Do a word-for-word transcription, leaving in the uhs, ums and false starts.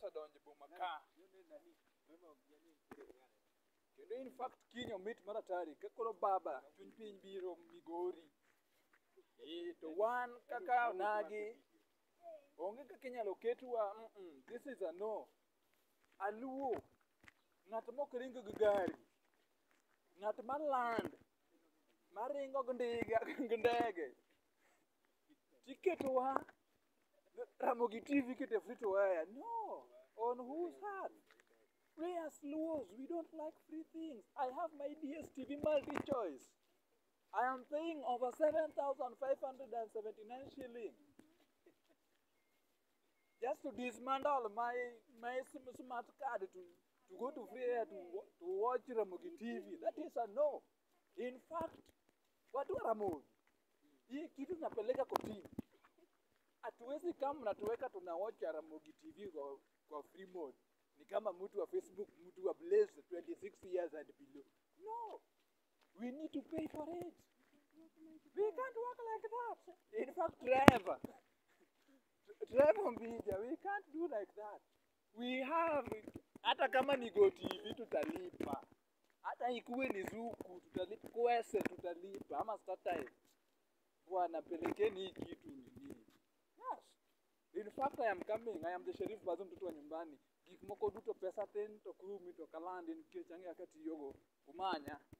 pesa donje boma ka. Kendo in fact kinyo mit maratari kakoro baba chuny piny biro Migori. E to wan kaka nagi onge kaka inyalo ketwa. mm -mm. This is a no. Aluo ng'at mok ringo gi gari, ng'at ma land maringo gi ndiga gi ndege tiketowa Ramogi T V kete free to air. No, on whose heart? We as Luos, we don't like free things. I have my D S T V multi-choice. I am paying over seven thousand five hundred seventy-nine shillings just to dismantle my my smart card to, to go to free air to, to watch Ramogi T V. That is a no. In fact, watu wa Ramogi, hii kitu napeleka kotini. Hatuwezi kama mnatuweka tunawatch Ramogi T V kwa, kwa free mode. Ni kama mtu wa Facebook, mtu wa Blaze twenty-six years and below. No. We need to pay for it. We can't work like that. In fact, Trevor, Trevor Mbija, we can't do like that. We have, hata kama ni Go T V tutalipa. Hata ikuwe ni Zuku tutalipa, Kwese tutalipa, ama startime. Bwana pelekeni hii kitu nini. Yes. In fact, I am coming. I am the sheriff bazo mtoto wa nyumbani. Gik moko duto pesa ten to kumi to kalandi nikech ang'eyo kati yogo umanya.